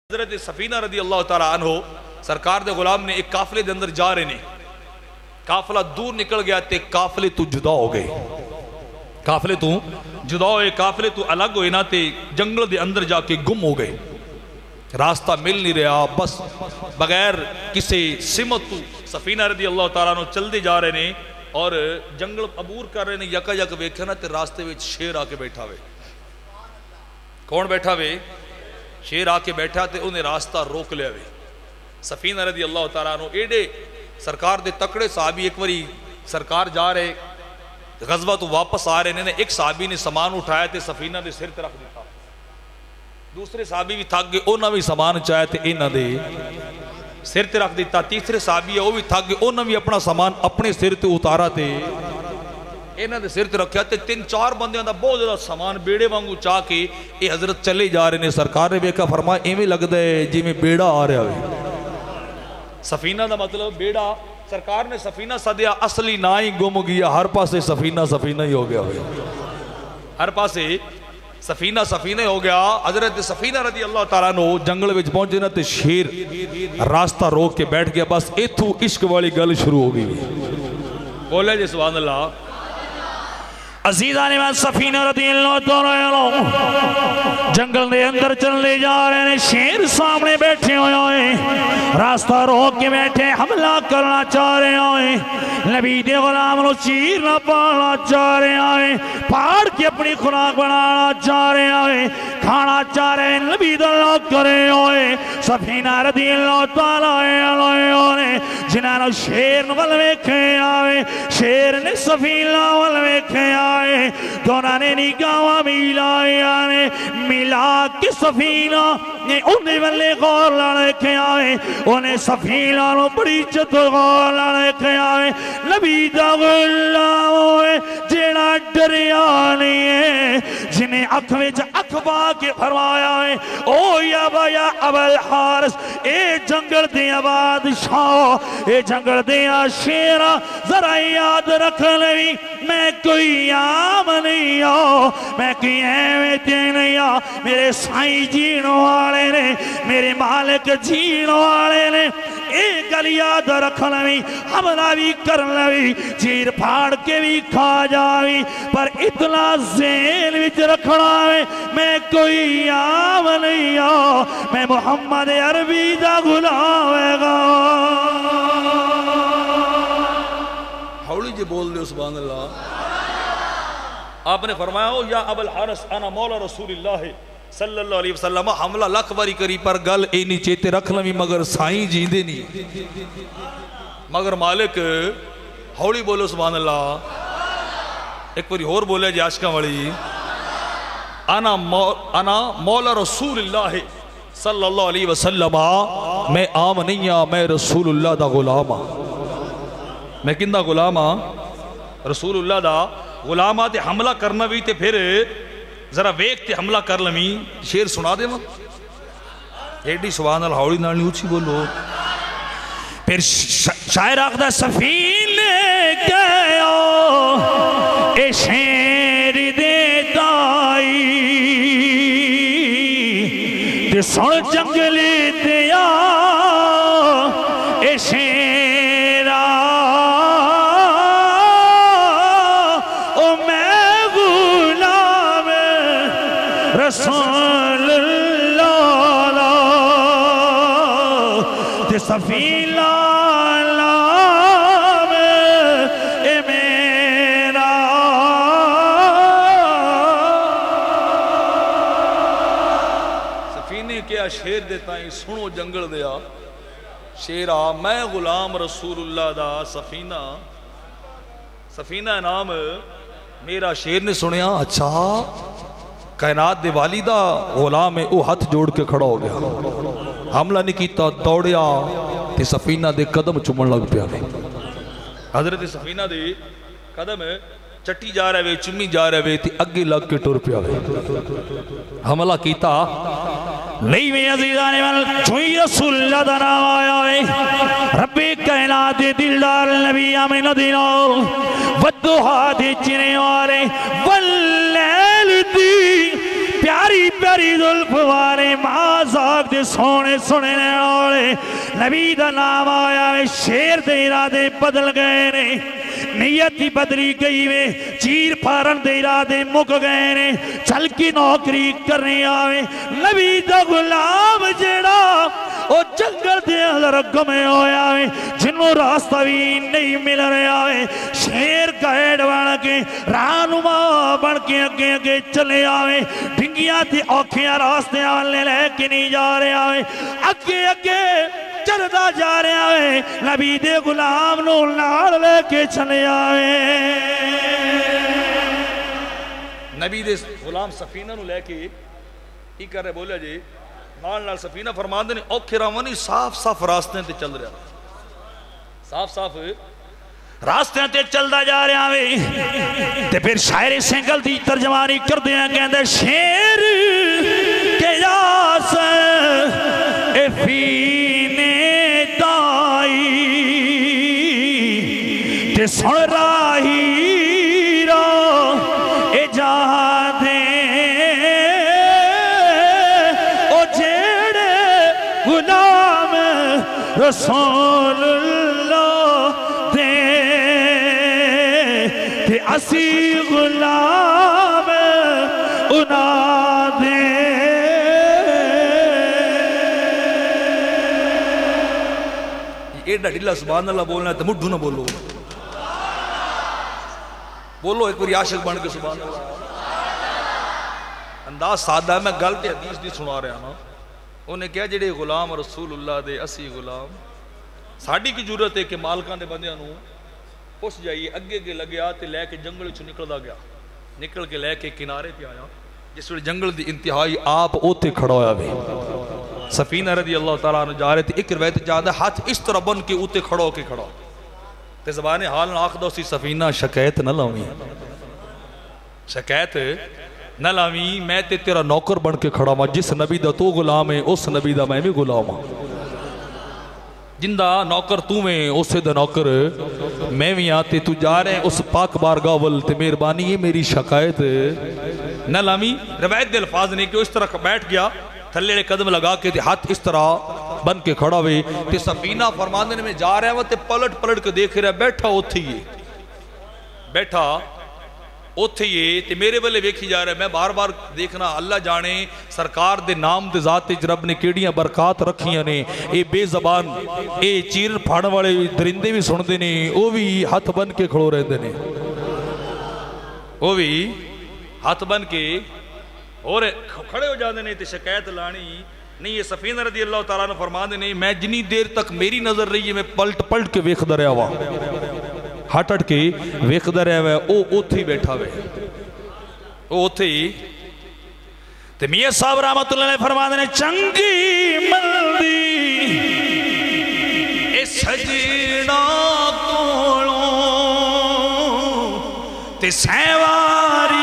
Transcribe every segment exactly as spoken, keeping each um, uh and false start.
حضرت سفینہ رضی اللہ تعالیٰ عنہ سرکار دے غلام نے ایک قافلے دے اندر جا رہے نے، قافلہ دور نکل گیا تے قافلے تو جدا ہو گئے، قافلے تو جدا ہوئے، قافلے تو الگ ہوئے نا تے جنگل دے اندر جا کے گم ہو گئے، راستہ مل نہیں رہا، بس بغیر کسی سمت تو سفینہ رضی اللہ تعالیٰ عنہ چل دے جا رہے نے اور جنگل عبور کر رہے نے، یکا یک ویکھے نا تے راستے وچ شیر آ کے بیٹھا ہوئے۔ کون بیٹھا ہوئے؟ شیر آ کے بیٹھا تے انہیں راستہ روک لیا ہوئے۔ سفینہ رضی اللہ تعالیٰ عنہ ایڈے سرکار دے تکڑے صحابی ایک واری سرکار جا رہے غزوہ تو واپس آ رہے نے، ایک صحابی نے سامان اٹھایا تے سفینہ دے سر تے رکھ دیتا، دوسرے صحابی بھی تھک گئے انہاں بھی سامان چاہے تے انہاں دے سر تے رکھ دیتا، تیسرے صحابی ہے وہ بھی تھک گئے انہاں بھی اپنا سامان اپنے سر تے اتارا تے انہاں دے سر تے رکھیا تے تین چار بندیاں دا بہت زیادہ سامان بیڑے وانگو چاہ کے اے حضرت چلے جا رہے نے۔ سرکار نے ویکھا فرمایا ایویں لگدا ہے جی میں بیڑا آ رہا ہے، سفینہ دا مطلب بیڑا، سرکار نے سفینہ سدیا اصلی نہ ہی گم گیا، ہر پاسے سفینہ سفینہ ہی ہو گیا ہوئے، ہر پاسے سفینہ سفینہ ہو گیا۔ حضرت سفینہ رضی اللہ تعالیٰ عنہ جنگل وچ پہنچے نا تے شیر راستہ روک کے بیٹھ گیا، بس ایتھوں عشق والی گل شروع ہو گئی۔ بولے جی سبحان اللہ۔ عزیزان میں سفینہ رضی اللہ تعالیٰ عنہ جنگل دے اندر چلنے جا رہے ہیں، شیر سامنے بیٹھے ہوئے ہیں، راستہ روک کے بیٹھے حملہ کرنا چاہ رہے ہیں، نبی دے غلام نو چیر نہ پانا چاہ رہے ہیں، پھاڑ کے اپنی خوراک بنانا چاہ رہے ہیں، کھانا چاہ رہے ہیں، نبی دے اللہ کرے ہوئے۔ سفینہ رضی اللہ تعالیٰ عنہ جنہاں نو شیر نو ویکھے آئے، شیر نے سفینہ ویکھے آئے، دونوں نے نگاہ ملا نے ملا کے سفینہ نے انہیں والے غور لڑکے آئے، انہیں سفینہ نو بڑی عزت غور لڑکے آئے۔ نبی دا غلام ہوئے جیڑا ڈریا نہیں ہے، جنہیں اکھ وچ اکھ با کے فرمایا ہے او یا بایا ابل حارس، اے جنگل دیا بادشاہ، اے جنگل دیا شیرہ، ذرا یاد رکھ لیں میں کوئی عام نہیں ہوں، میں کوئی اہمیتی نہیں ہوں، میرے سائیں جینوں والے نے، میرے مالک جینوں والے نے، ایک گل یاد رکھ لیں، حملہ بھی کر لیں، چیر پھاڑ کے بھی کھا جاویں، پر اتنا ذہن وچ رکھنا ہے میں کوئی عام نہیں ہوں، میں محمد عربی دا غلام گا۔ ہولی جی بول دے سبحان اللہ۔ آپ نے فرمایا ہو یا ابو الحارث انا مولا رسول اللہ صلی اللہ علیہ وسلم، حملہ لکھ باری کری پر گل اینی چیتے رکھ لیں مگر سائیں جیندے نہیں، مگر مالک ہولی بولو سبحان اللہ۔ ایک باری اور بولے جی عاشقاں والی، انا مولا رسول اللہ صلی اللہ علیہ وسلم، میں عام نہیں ہاں، میں رسول اللہ دا غلام ہاں۔ میں کن دا غلام ہاں؟ رسول اللہ دا غلام آتے حملہ کرنا بھی تے پھر ذرا ویک تے حملہ کر لمیں، شیر سنا دے ماں ایڈی سبحان اللہ ہولی نالنی اچھی بولو۔ پھر شاعر آخدہ سفینے گیا اے شیر دیتائی تے سن جنگلی دیا اے شیرہ او میں غلام رسول اللہ تے سفینہ نام اے میرا۔ سفینے کیا شیر دیتا ہے سنو جنگل دیا شیرہ، میں غلام رسول اللہ دا سفینہ، سفینہ نام میرا۔ شیر نے سنیا اچھا کائنات دے والیدہ غلام ہے، او ہاتھ جوڑ کے کھڑا ہو گیا، حملہ نہیں کیتا، دوڑیا تے سفینہ دے قدم چمن لگ پیا۔ حضرت سفینہ دے قدم چٹی جا رہے ہوئے، چمی جا رہے ہوئے تے اگے لگ کے ٹر پیا حملہ کیتا نہیں میں عزیزانے وال چھوئی رسول اللہ دا نام آیا ہے، رب کائنات دلدار نبی آمین دینار ودوہا دے چنے والے واللیل دی پیاری پیاری پیاری زلف والے مازاق دے سونے سنے والے نبی دا نام آیا ہے شیر دے ارادے بدل گئے نے نیتی بدلی گئی میں چیر پھارن دے ارادے مک گئے نے چل کی نوکری کرنے آوے نبی دا غلام جڑا او جنگل دے اندر گمے ہویا ہے جنہوں راستہ بھی نہیں مل رہا ہے شیر گائیڈ بن کے رانما بن کے اگے اگے چلے آوے ڈھنگیاں تے اوکھیاں راستے آنے لے کے نہیں جا رہے آوے اگے اگے چلدا جا رہے آوے نبی دے غلام نو نال لے کے چلے آوے نبی دے غلام سفینہ نو لے کے ہی کر رہے بولے جی نال نال سفینہ فرمان دینے اوکھے راوانی صاف صاف راستے تے چل رہا صاف صاف راستے تے چلدا جا رہے آوے تے پھر شاعر سنگل دی ترجمانی کر دیا کہندے شیر کے یاس اے فینے دائی تے سن راہی رو اے جا دے او جیڑے غلام رسول اللہ دے تے اسی غلام انا دے ایڈا ڈھلا سبحان اللہ بولنا ہے تو مڈھو نہ بولو بولو ایک باری عاشق بن کے سبحان اللہ انداز سادہ ہے میں گلتے حدیث دی سنا رہا نا انہیں کیا جڑے غلام رسول اللہ دے اسی غلام ساڑھی کی جرت ہے کہ مالکان دے بندے انہوں پوچھ جائیے اگے کے لگے آتے لے کے جنگل چھو نکل دا گیا نکل کے لے کے کنارے پہ آیا جس وقت جنگل دی انتہائی آپ اوتے کھڑا ہویا بھی سفینہ رضی اللہ تعالیٰ عنہ جا رہے تھے ایک روایت جاندہ ہاتھ اس طرح بن کے اوتے کھڑا ہو کے کھڑا تے زبان حال نہ آخ دو سی سفینہ شکایت نہ لاؤں شکایت نہ لاویں میں تے تیرا نوکر بن کے کھڑا ہوں جس نبی دا تو غلام ہے اس نبی دا میں بھی غلام ہوں جندہ نوکر تو میں اسے دا نوکر میں بھی آتے تو جا رہے ہیں اس پاک بارگاہ ول تے مہربانی یہ میری شکایت نہ لاویں روایت دے الفاظ نہیں کہ اس طرح بیٹھ گیا تھلے قدم لگا کے ہاتھ اس طرح بن کے کھڑا ہوئے تے سفینہ فرماندنے میں جا رہے ہیں وہ تے پلٹ پلٹ کے دیکھ رہے ہیں بیٹھا اوتھے ہی بیٹھا اوتھے ہی تے میرے بلے ویکھی جا رہے ہیں میں بار بار دیکھنا اللہ جانے سرکار دے نام دے ذات رب نے کیڑیاں برکات رکھیاں نے اے بے زبان اے چیر پھاڑ والے درندے بھی سن دے نے وہ بھی ہاتھ بن کے کھڑو رہے دے نے وہ بھی ہاتھ بن کے اور کھڑے ہو جاندے نے تے شکایت لانی نہیں یہ سفینہ رضی اللہ تعالیٰ نے فرما دے نہیں میں جنی دیر تک میری نظر رہی ہے میں پلٹ پلٹ کے ویخ دریا ہوا ہٹ ہٹ کے ویخ دریا ہوا او اوتھی بیٹھا ہوئے او اوتھی تے میاں صاحب رحمت اللہ نے فرما دے چنگی ملدی اے سجنہ کولوں تے سیواری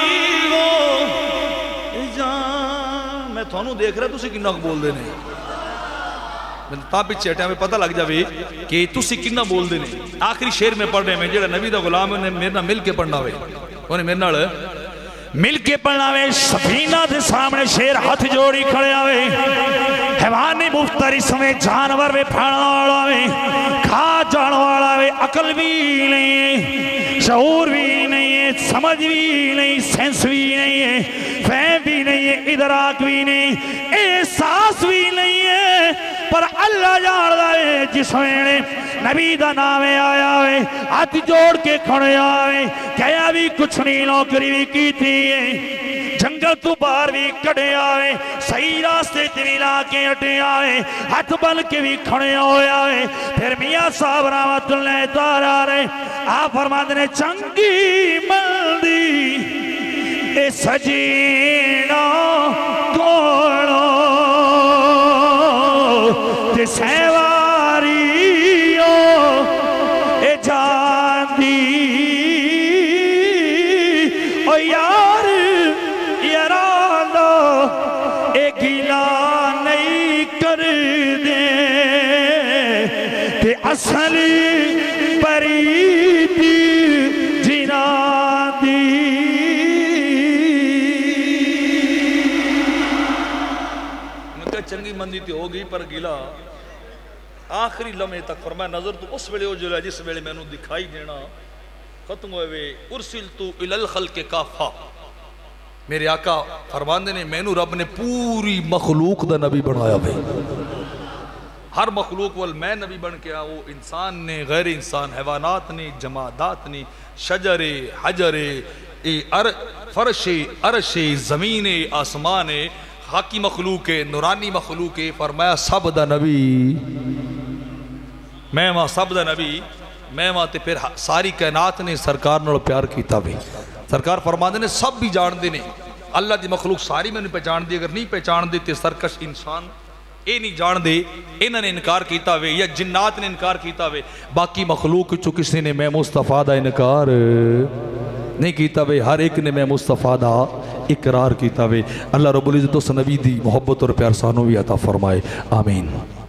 تھانوں دیکھ رہا ہے تُسی کنہ بول دے نہیں میں تا پیچھے ہٹے ہمیں پتہ لگ جاوے کہ تُسی کنہ بول دے نہیں آخری شیر میں پڑھ رہے ہیں جڑا نبی دا غلام انہیں میرے نہ مل کے پڑھنا ہوئے انہیں میرے نہ مل کے پڑھنا ہوئے سفینہ دے سامنے شیر ہاتھ جوڑی کھڑے ہوئے حیوانی مفترس میں جانور میں پھاڑا والا ہوئے کھا جان والا ہوئے عقل بھی نہیں ہے شعور بھی نہیں ہے سمجھ بھی نہیں سینس بھی نہیں ہے فہم بھی نہیں ہے ادراک بھی نہیں احساس بھی نہیں ہے پر اللہ جان دائے جس میں نبی دا نام آیا ہوئے ہاتھ جوڑ کے کھڑے آئے کہیا بھی کچھ نہیں نوکری بھی کی تھی جنگل تو باہر بھی کڑے آئے صحیح راستے تیری لاکے اٹھے آئے ہاتھ بن کے بھی کھڑے ہوئے آئے پھر میاں صاحب رحمت اللہ تعالیٰ آ رہے آپ فرما دینے چنگی ملدی اے سجینہ کوڑو تے سیواریوں اے جاندی او یار یارانو اے گیلا نہیں کر دے تے اصل پریتی جنا دی بندی تے ہو گئی پر گلا آخری لمحے تک فرمایا نظر تو اس ویلے ہو جو ہے جس ویلے میں نے دکھائی دینا ختم ہوئے ارسلتو الی الخلق کافہ میرے آقا فرماندے نے میں نے رب نے پوری مخلوق دا نبی بنایا بھئی ہر مخلوق وال میں نبی بن کے آؤ انسان نے غیر انسان حیوانات نے جمادات نے شجر حجر فرش عرش زمین آسمان حقی مخلوق نورانی مخلوق فرمایا سب دا نبی میں وہاں سب دا نبی میں وہاں تے پھر ساری کائنات نے سرکار نال پیار کیتا بھی سرکار فرماندے نے سب بھی جان دے نے اللہ دی مخلوق ساری میں نے پہچان دی اگر نہیں پہچان دے تے سرکش انسان اے نہیں جان دے انہوں نے انکار کیتا ہوئے یا جنات نے انکار کیتا ہوئے باقی مخلوق چو کسی نے میں مصطفیٰ دا انکار نہیں کیتا ہوئے ہر ایک نے میں مصطفیٰ دا اقرار کیتا ہوئے اللہ رب العزت اس نبی دی محبت اور پیار سانو بھی عطا فرمائے آمین